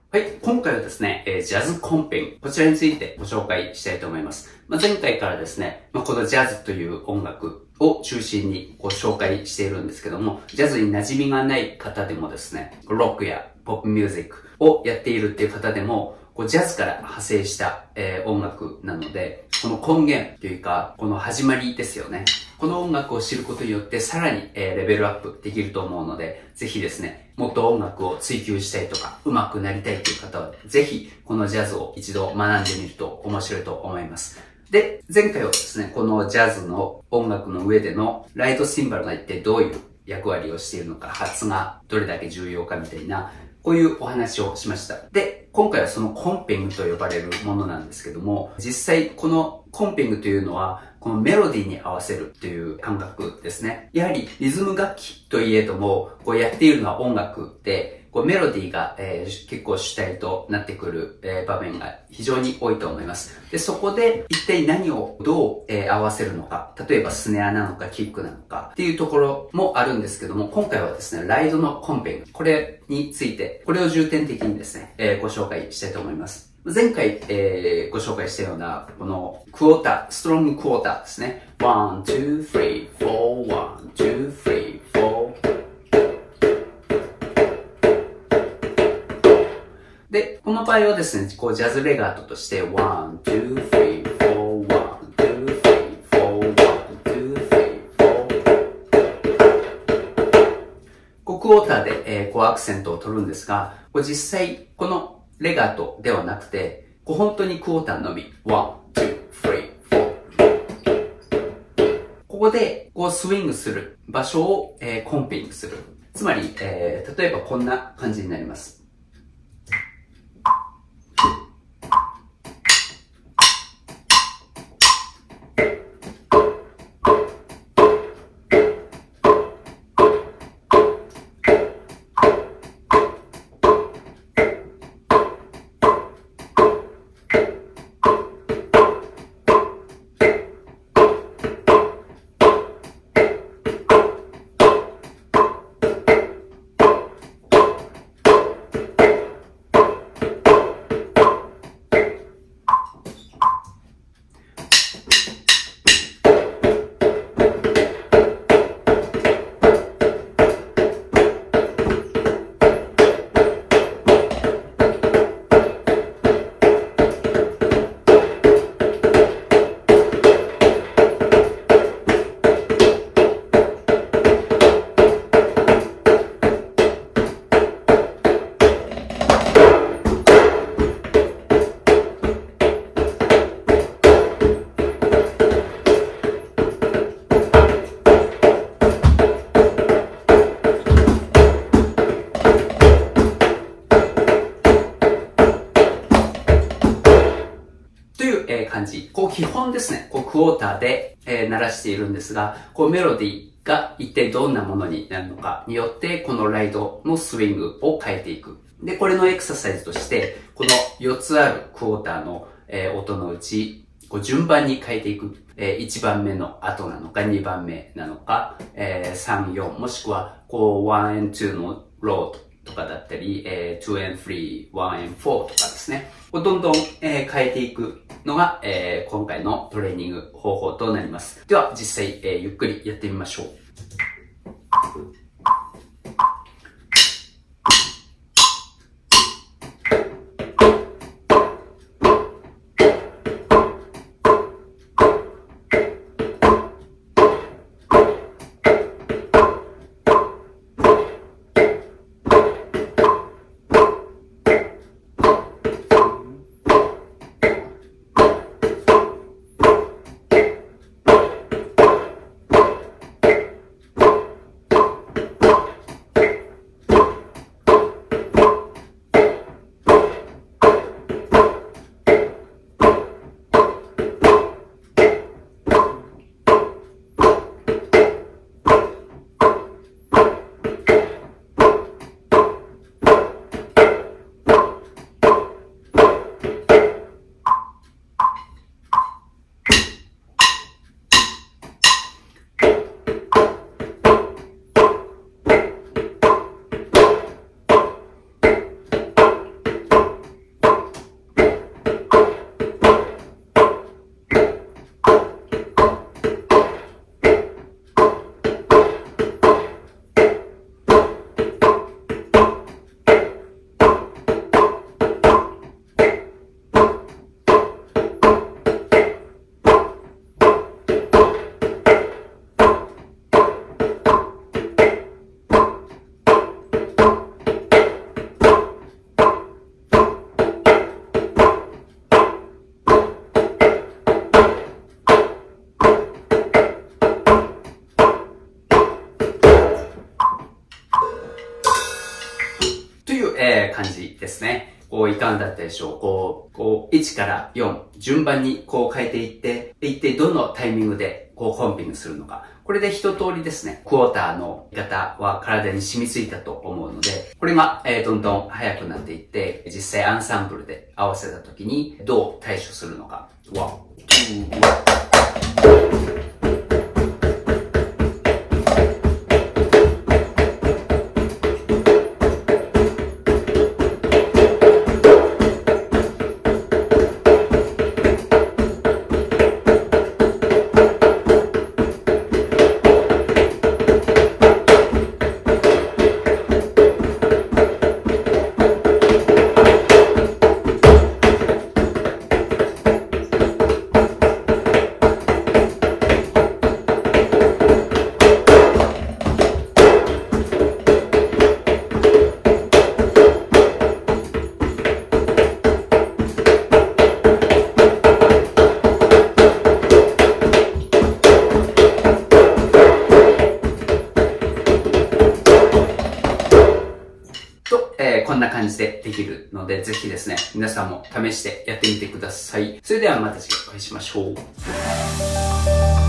はい、今回はですね、ジャズコンペン、こちらについてご紹介したいと思います。前回からですね、このジャズという音楽を中心にご紹介しているんですけども、ジャズに馴染みがない方でもですね、ロックやポップミュージックをやっているっていう方でも、ジャズから派生した、音楽なので、この根源というか、この始まりですよね。この音楽を知ることによってさらに、レベルアップできると思うので、ぜひですね、もっと音楽を追求したいとか、上手くなりたいという方は、ぜひこのジャズを一度学んでみると面白いと思います。で、前回はですね、このジャズの音楽の上でのライトシンバルが一体どういう役割をしているのか、発がどれだけ重要かみたいな、こういうお話をしました。で、今回はそのコンペングと呼ばれるものなんですけども、実際このコンペングというのは、このメロディーに合わせるという感覚ですね。やはりリズム楽器といえども、やっているのは音楽で、メロディーが、結構主体となってくる、場面が非常に多いと思います。で、そこで一体何をどう、合わせるのか、例えばスネアなのかキックなのかっていうところもあるんですけども、今回はですね、ライドのコンペング、これについて、これを重点的にですね、ご紹介したいと思います。前回、ご紹介したような、このクォーター、ストロングクォーターですね。1, 2, 3, 4, 1, 2, 3, 4. で、この場合はですね、ジャズレガートとして、1, 2, 3, 4, 1, 2, 3, 4, 1, 2, 3, 4. クォーターで、アクセントを取るんですが、実際、このレガートではなくて、本当にクォーターのみ。1, 2, 3, 4. ここで、スイングする場所を、コンペイングする。つまり、例えばこんな感じになります。感じ。基本ですね、クォーターで、鳴らしているんですが、メロディーが一体どんなものになるのかによって、このライドのスイングを変えていく。で、これのエクササイズとして、この4つあるクォーターの、音のうち、順番に変えていく。1番目の後なのか、2番目なのか、3、4、もしくは、1 and 2のローとかだったり、2 and 3、1 and 4とかですね。どんどん、変えていくのが、今回のトレーニング方法となります。では、実際、ゆっくりやってみましょう。 ですね。いかがだったでしょう。1から4、順番に変えていって、一体どのタイミングでコンピングするのか。これで一通りですね、クォーターの言い方は体に染みついたと思うので、これが、どんどん速くなっていって、実際アンサンブルで合わせた時にどう対処するのか。1、2、1。こんな感じでできるので、ぜひですね、皆さんも試してやってみてください。それではまた次回お会いしましょう。